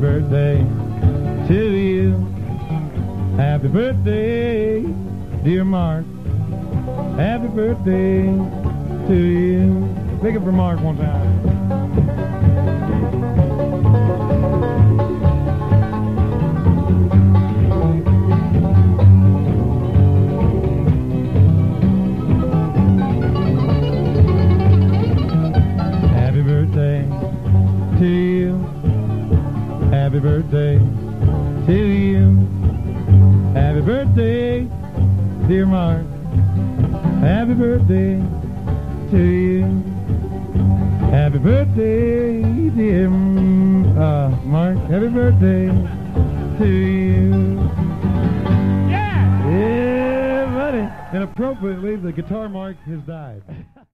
birthday to you. Happy birthday, dear Mark. Happy birthday to you. Pick it for Mark one time. Happy birthday to you. Happy birthday to you. Happy birthday, dear Mark. Happy birthday to you. Happy birthday, dear Mark. Happy birthday to you. Yeah! Yeah, buddy. And appropriately, the guitar Mark has died.